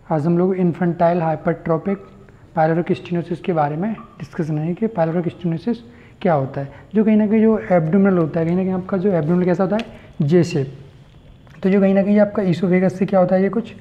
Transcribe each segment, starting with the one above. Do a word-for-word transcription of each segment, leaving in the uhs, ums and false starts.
आज हम लोग इन्फेंटाइल हाइपरट्रोपिक पाइलोरिक स्टेनोसिस के बारे में डिस्कस करेंगे कि पाइलोरिक स्टेनोसिस क्या होता है। जो कहीं ना कहीं जो एब्डोमिनल होता है, कहीं ना कहीं आपका जो एब्डोमिनल कैसा होता है, जे शेप। तो जो कहीं ना कहीं आपका ईसोफेगस से क्या होता है, ये कुछ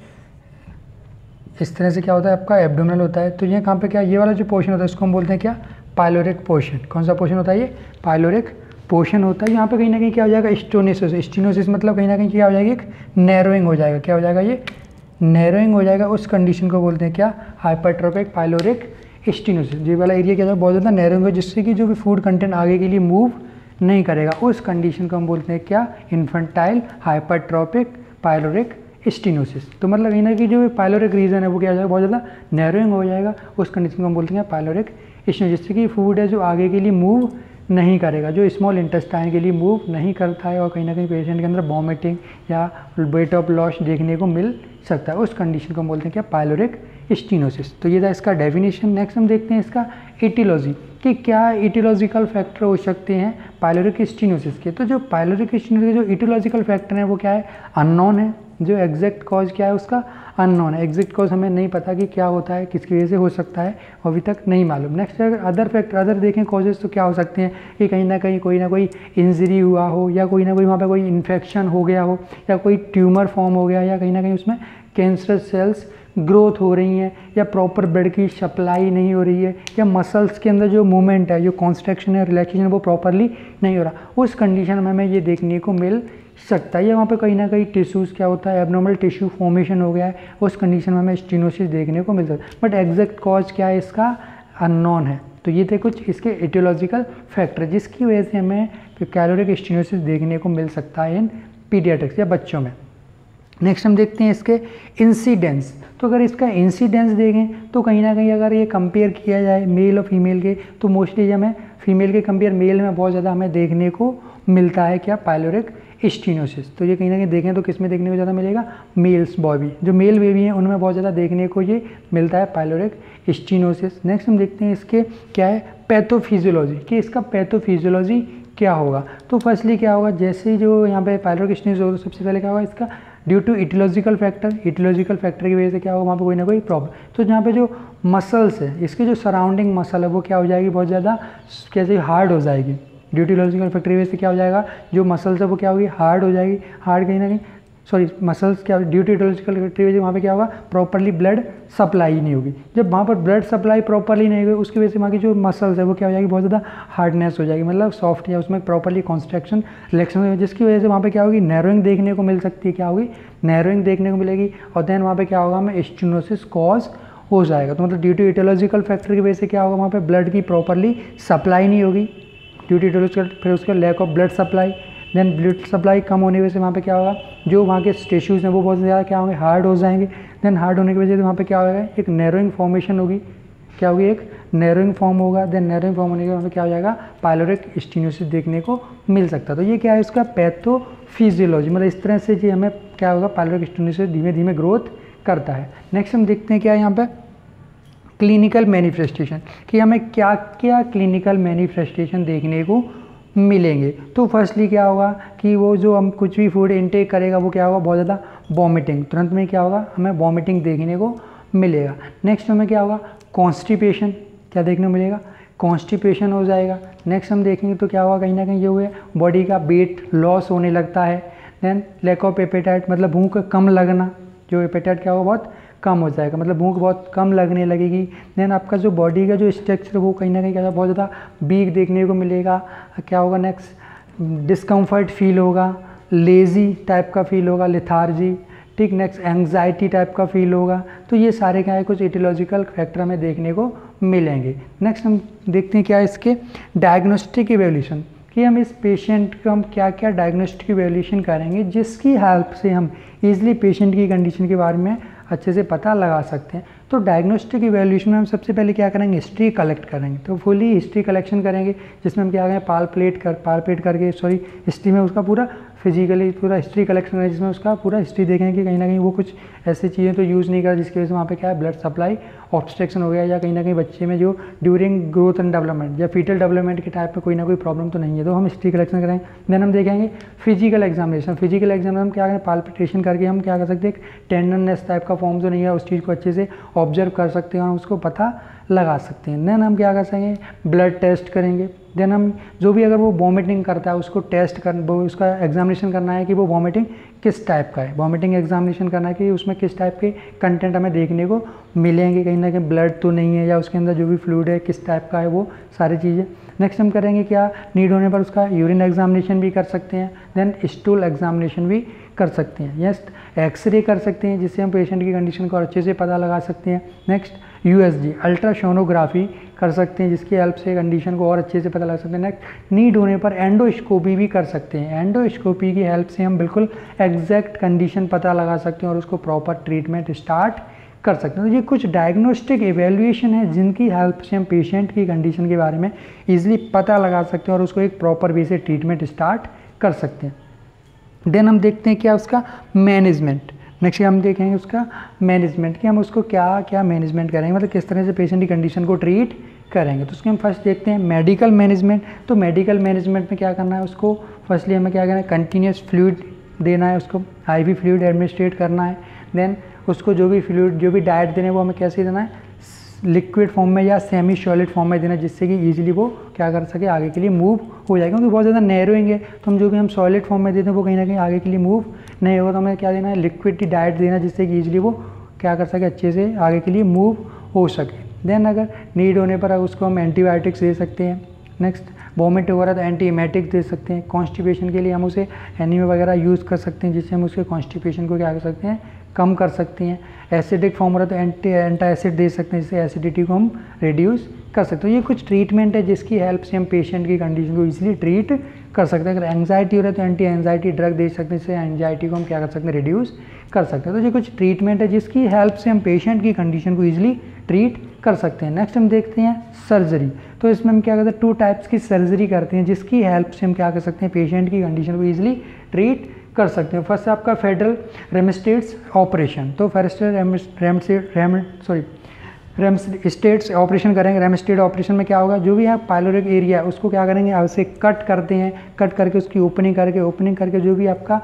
इस तरह से क्या होता है, आपका एब्डोमिनल होता है। तो ये कहाँ पे क्या, ये वाला जो पोर्शन होता है इसको हम बोलते हैं क्या, पाइलोरिक पोर्शन। कौन सा पोर्शन होता है, ये पाइलोरिक पोर्शन होता है। यहाँ पे कहीं ना कहीं क्या हो जाएगा, स्टेनोसिस। स्टेनोसिस मतलब कहीं ना कहीं क्या हो जाएगी, एक नैरोइंग हो जाएगा। क्या हो जाएगा, ये नैरोइंग हो जाएगा। उस कंडीशन को बोलते हैं क्या, हाइपरट्रोपिक पाइलोरिक स्टेनोसिस। ये वाला एरिया क्या है, बहुत ज़्यादा नैरोइंग हो, जिससे कि जो भी फूड कंटेंट आगे के लिए मूव नहीं करेगा। उस कंडीशन को हम बोलते हैं क्या, इन्फेंटाइल हाइपरट्रोपिक पाइलोरिक स्टेनोसिस। तो मतलब कहीं ना कहीं जो पाइलोरिक रीजन है वो क्या हो जाएगा, बहुत ज़्यादा नैरोइंग हो जाएगा। उस कंडीशन को हम बोलते हैं पाइलोरिक स्टेनोसिस, जिससे कि फूड है जो आगे के लिए मूव नहीं करेगा, जो स्मॉल इंटेस्टाइन के लिए मूव नहीं करता है, और कहीं ना कहीं पेशेंट के अंदर वॉमिटिंग या वेट ऑफ लॉस देखने को मिल सकता है। उस कंडीशन को हम बोलते हैं क्या, पाइलोरिक स्टेनोसिस। तो ये था इसका डेफिनेशन। नेक्स्ट हम देखते हैं इसका इटियोलॉजी, कि क्या इटियोलॉजिकल फैक्टर हो सकते हैं पाइलोरिक स्टेनोसिस के। तो जो पाइलोरिक स्टेनोसिस के जो इटियोलॉजिकल फैक्टर है वो क्या है, अननोन है। जो एग्जैक्ट कॉज क्या है उसका, अननोन है। एग्जैक्ट कॉज हमें नहीं पता कि क्या होता है, किसकी वजह से हो सकता है, अभी तक नहीं मालूम। नेक्स्ट अगर अदर फैक्टर अदर देखें कॉजेज, तो क्या हो सकते हैं कि कहीं ना कहीं कोई ना कोई इंजरी हुआ हो, या कोई ना कोई वहाँ पे कोई इन्फेक्शन हो गया हो, या कोई ट्यूमर फॉर्म हो गया, या कहीं ना कहीं उसमें कैंसर सेल्स ग्रोथ हो रही हैं, या प्रॉपर ब्लड की सप्लाई नहीं हो रही है, या मसल्स के अंदर जो मूवमेंट है, जो कॉन्स्ट्रक्शन है, रिलैक्सेशन है, वो प्रॉपरली नहीं हो रहा। उस कंडीशन में हमें ये देखने को मिल सकता है। या वहाँ पे कहीं ना कहीं टिश्यूज़ क्या होता है, एबनॉर्मल टिश्यू फॉर्मेशन हो गया है, उस कंडीशन में हमें स्टेनोसिस देखने को मिल सकता है। बट एग्जैक्ट कॉज क्या है इसका, अननोन है। तो ये थे कुछ इसके एटियोलॉजिकल फैक्टर, जिसकी वजह से हमें कैलोरिक स्टेनोसिस देखने को मिल सकता है इन पीडियाट्रिक्स या बच्चों में। नेक्स्ट हम देखते हैं इसके इंसिडेंस। तो अगर इसका इंसिडेंस देखें तो कहीं ना कहीं अगर ये कंपेयर किया जाए मेल और फीमेल के, तो मोस्टली हमें फीमेल के कंपेयर मेल में बहुत ज़्यादा हमें देखने को मिलता है क्या, पाइलोरिक स्टेनोसिस। तो ये कहीं ना कहीं देखें तो किस में देखने को ज़्यादा मिलेगा, मेल्स बॉबी, जो मेल बेबी हैं उनमें बहुत ज़्यादा देखने को ये मिलता है पाइलोरिक स्टेनोसिस। नेक्स्ट हम देखते हैं इसके क्या है, पैथोफिजियोलॉजी, कि इसका पैथोफिजियोलॉजी क्या होगा। तो फर्स्टली क्या होगा, जैसे ही जो यहाँ पे पाइलोरिक स्टेनोसिस होगा, तो सबसे पहले क्या होगा, इसका due to aetiological factor, aetiological factor की वजह से क्या होगा, वहाँ पे कोई ना कोई प्रॉब्लम। तो जहाँ पे जो मसल्स है, इसके जो सराउंडिंग मसल है वो क्या हो जाएगी, बहुत ज़्यादा कैसे हार्ड हो जाएगी। ड्यू टू इटियोलॉजिकल फैक्टर की वजह से क्या हो जाएगा, जो मसल्स है वो क्या होगी, हार्ड हो जाएगी। हार्ड कहीं ना कहीं सॉरी मसल्स क्या, ड्यू टू इटियोलॉजिकल फैक्टर की वजह से वहाँ पे क्या होगा, प्रॉपरली ब्लड सप्लाई नहीं होगी। जब वहाँ पर ब्लड सप्लाई प्रॉपरली नहीं होगी, उसकी वजह से वहाँ की जो मसल्स है वो क्या हो जाएगी, बहुत ज़्यादा हार्डनेस हो जाएगी, मतलब सॉफ्ट, या उसमें प्रॉपरली कॉन्स्ट्रक्शन रिलेक्शन हो, जिसकी वजह से वहाँ पे क्या होगी, नैरोइंग देखने को मिल सकती है। क्या होगी, नैरोइंग देखने को मिलेगी। और देन वहाँ पे क्या होगा, हमें स्टेनोसिस कॉज हो जाएगा। तो मतलब ड्यू टू इटियोलॉजिकल फैक्टर की वजह से क्या होगा, वहाँ पे ब्लड की प्रॉपरली सप्लाई नहीं होगी, ड्यू टू इटियोलॉजिकल, फिर उसका lack of blood supply. Then blood supply कम होने की वजह से वहाँ पे क्या होगा, जो वहाँ के टिश्यूज़ हैं वो बहुत ज़्यादा क्या होंगे, हार्ड हो जाएंगे। देन हार्ड होने की वजह से वहाँ पे क्या होगा, एक नैरोइंग फॉर्मेशन होगी। क्या होगी, एक नैरोइंग फॉर्म होगा। देन नैरोइंग फॉर्म होने के बाद क्या हो जाएगा, पाइलोरिक स्टेनोसिस देखने को मिल सकता है। तो ये क्या है, इसका पैथोफिजियोलॉजी, मतलब इस तरह से जी हमें क्या होगा, पाइलोरिक स्टेनोसिस धीमे धीमे ग्रोथ करता है। नेक्स्ट हम देखते हैं क्या है यहाँ पे, क्लिनिकल मैनिफेस्टेशन, कि हमें क्या क्या क्लिनिकल मैनिफेस्टेशन देखने को मिलेंगे। तो फर्स्टली क्या होगा कि वो जो हम कुछ भी फूड इनटेक करेगा वो क्या होगा, बहुत ज़्यादा वॉमिटिंग, तुरंत में क्या होगा, हमें वॉमिटिंग देखने को मिलेगा। नेक्स्ट हमें क्या होगा, कॉन्स्टिपेशन, क्या देखने को मिलेगा, कॉन्स्टिपेशन हो जाएगा। नेक्स्ट हम देखेंगे तो क्या होगा, कहीं ना कहीं ये हुए बॉडी का वेट लॉस होने लगता है। देन लैक ऑफ एपेटाइट, मतलब भूख कम लगना, जो एपेटाइट क्या होगा, बहुत कम हो जाएगा, मतलब भूख बहुत कम लगने लगेगी। देन आपका जो बॉडी का जो स्ट्रक्चर वो कहीं ना कहीं क्या बहुत ज़्यादा वीक देखने को मिलेगा। क्या होगा, नेक्स्ट डिस्कम्फर्ट फील होगा, लेज़ी टाइप का फील होगा, लेथार्जी, ठीक। नेक्स्ट एंग्जाइटी टाइप का फील होगा। तो ये सारे क्या है, कुछ इटियोलॉजिकल फैक्टर हमें देखने को मिलेंगे। नेक्स्ट हम देखते हैं क्या है इसके डायग्नोस्टिक इवैल्यूएशन, कि हम इस पेशेंट को हम क्या क्या डायग्नोस्टिक इवैल्यूएशन करेंगे, जिसकी हेल्प से हम ईजिली पेशेंट की कंडीशन के बारे में अच्छे से पता लगा सकते हैं। तो डायग्नोस्टिक इवैल्यूएशन में हम सबसे पहले क्या करेंगे, हिस्ट्री कलेक्ट करेंगे। तो फुली हिस्ट्री कलेक्शन करेंगे, जिसमें हम क्या करेंगे, पालपेट कर पालपेट करके सॉरी हिस्ट्री में उसका पूरा फिजिकली पूरा हिस्ट्री कलेक्शन है, जिसमें उसका पूरा हिस्ट्री देखेंगे कि कहीं ना कहीं वो कुछ ऐसी चीज़ें तो यूज़ नहीं करा जिसकी वजह से वहाँ पे क्या है ब्लड सप्लाई ऑब्स्ट्रक्शन हो गया, या कहीं ना कहीं बच्चे में जो ड्यूरिंग ग्रोथ एंड डेवलपमेंट या फीटल डेवलपमेंट के टाइप में कोई ना कोई प्रॉब्लम तो नहीं है, तो हम हिस्ट्री कलेक्शन करेंगे। देन हम देखेंगे फिजिकल एग्जामिनेशन। फिजिकल एग्जाम में हम क्या करें, पाल्पिटेशन करके हम क्या कर सकते हैं, एक टेंडरनेस टाइप का फॉर्म तो नहीं है, उस चीज़ को अच्छे से ऑब्जर्व कर सकते हैं और उसको पता लगा सकते हैं। देन हम क्या कर सकेंगे, ब्लड टेस्ट करेंगे। देन हम जो भी अगर वो वॉमिटिंग करता है उसको टेस्ट कर वो उसका एग्जामिनेशन करना है कि वो वॉमिटिंग किस टाइप का है, वॉमिटिंग एग्जामिनेशन करना है कि उसमें किस टाइप के कंटेंट हमें देखने को मिलेंगे, कहीं ना कहीं ब्लड तो नहीं है या उसके अंदर जो भी फ्लूइड है किस टाइप का है, वो सारी चीज़ें। नेक्स्ट हम करेंगे क्या, नीड होने पर उसका यूरिन एग्जामिनेशन भी कर सकते हैं। देन स्टूल एग्जामिनेशन भी कर सकते हैं। यस, एक्सरे कर सकते हैं जिससे हम पेशेंट की कंडीशन को अच्छे से पता लगा सकते हैं। नेक्स्ट यूएसजी अल्ट्रासोनोग्राफी कर सकते हैं जिसकी हेल्प से कंडीशन को और अच्छे से पता लगा सकते हैं। नेक्स्ट नीड होने पर एंडोस्कोपी भी कर सकते हैं। एंडोस्कोपी की हेल्प से हम बिल्कुल एग्जैक्ट कंडीशन पता लगा सकते हैं और उसको प्रॉपर ट्रीटमेंट स्टार्ट कर सकते हैं। तो ये कुछ डायग्नोस्टिक एवेल्युएशन है जिनकी हेल्प से हम पेशेंट की कंडीशन के बारे में ईजिली पता लगा सकते हैं और उसको एक प्रॉपर वे से ट्रीटमेंट स्टार्ट कर सकते हैं। देन हम देखते हैं क्या उसका मैनेजमेंट। नेक्स्ट हम देखेंगे उसका मैनेजमेंट कि हम उसको क्या क्या मैनेजमेंट करेंगे, मतलब किस तरह से पेशेंट की कंडीशन को ट्रीट करेंगे। तो उसके हम फर्स्ट देखते हैं मेडिकल मैनेजमेंट। तो मेडिकल मैनेजमेंट में क्या करना है, उसको फर्स्टली हमें क्या करना है, कंटिन्यूस फ्लूइड देना है, उसको आईवी फ्लूइड एडमिनिस्ट्रेट करना है। देन उसको जो भी फ्लूइड जो भी डाइट देना है वो हमें कैसे देना है, लिक्विड फॉर्म में या सेमी सॉलिड फॉर्म में देना, जिससे कि ईजिली वो क्या कर सके, आगे के लिए मूव हो जाएगा। क्योंकि बहुत ज़्यादा नैरोइंग है तो हम जो भी हम सॉलिड फॉर्म में देते हैं वो कहीं ना कहीं आगे के लिए मूव नहीं होगा। तो हमें क्या देना है, लिक्विड की डाइट देना जिससे कि ईजिली वो क्या कर सके, अच्छे से आगे के लिए मूव हो सके। देन अगर नीड होने पर उसको हम एंटीबायोटिक्स दे सकते हैं। नेक्स्ट वॉमिट वगैरह तो एंटी एमेटिक दे सकते हैं। कॉन्स्टिपेशन के लिए हम उसे एनीमे वगैरह यूज़ कर सकते हैं जिससे हम उसके कॉन्स्टिपेशन को क्या कर सकते हैं, कम कर सकते हैं। एसिडिक फॉर्म हो रहा है तो एंटी एंटा एसिड दे सकते हैं जिससे एसिडिटी को हम रिड्यूस कर सकते हैं। ये कुछ ट्रीटमेंट है जिसकी हेल्प से हम पेशेंट की कंडीशन को इजीली ट्रीट कर सकते हैं। अगर एंजाइटी हो रहा है तो एंटी एंजाइटी ड्रग दे सकते हैं जिससे एंजाइटी को हम क्या कर सकते हैं, रिड्यूस कर सकते हैं। तो ये कुछ ट्रीटमेंट है जिसकी हेल्प से हम पेशेंट की कंडीशन को ईजिली ट्रीट कर सकते हैं। नेक्स्ट हम देखते हैं सर्जरी। तो इसमें हम क्या करते हैं, टू टाइप्स की सर्जरी करते हैं जिसकी हेल्प से हम क्या कर सकते हैं, पेशेंट की कंडीशन को ईजिली ट्रीट कर सकते हैं। फर्स्ट है आपका फेडरल रेमिस्टेट्स ऑपरेशन। तो federal Ram sorry Ramstedt's operation करेंगे। रेमस्टेट ऑपरेशन में क्या होगा, जो भी है पाइलोरिक एरिया है उसको क्या करेंगे, उसे कट करते हैं, कट करके उसकी ओपनिंग करके ओपनिंग करके जो भी आपका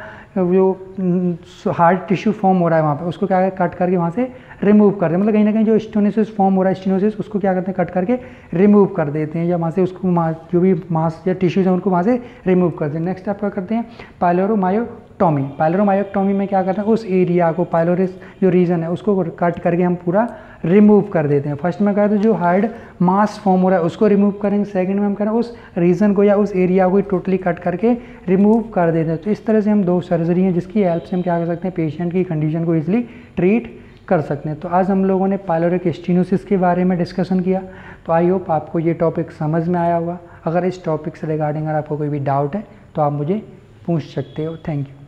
जो हार्ड टिश्यू फॉर्म हो रहा है वहाँ पे उसको क्या कट करके वहाँ से रिमूव कर दें। मतलब कहीं ना कहीं जो स्टेनोसिस फॉर्म हो रहा है, स्टेनोसिस उसको क्या करते हैं, कट करके रिमूव कर देते हैं या वहाँ से उसको जो भी मांस या टिश्यूज हैं उनको वहाँ से रिमूव कर देते हैं। नेक्स्ट आप क्या करते हैं, पाइलोरोमायोटॉमी। पाइलोरोमायोटॉमी में क्या करते हैं, उस एरिया को पाइलोरिस जो रीजन है उसको कट करके हम पूरा रिमूव कर देते हैं। फर्स्ट में क्या है, जो हार्ड मास फॉर्म हो रहा है उसको रिमूव करेंगे। सेकंड में हम करें उस रीजन को या उस एरिया को टोटली कट करके रिमूव कर देते हैं। तो इस तरह से हम दो सर्जरी हैं जिसकी हेल्प से हम क्या कर सकते हैं, पेशेंट की कंडीशन को ईजिली ट्रीट कर सकते हैं। तो आज हम लोगों ने पाइलोरिक स्टेनोसिस के बारे में डिस्कशन किया। तो आई होप आपको ये टॉपिक समझ में आया होगा। अगर इस टॉपिक से रिगार्डिंग अगर आपको कोई भी डाउट है तो आप मुझे पूछ सकते हो। Thank you.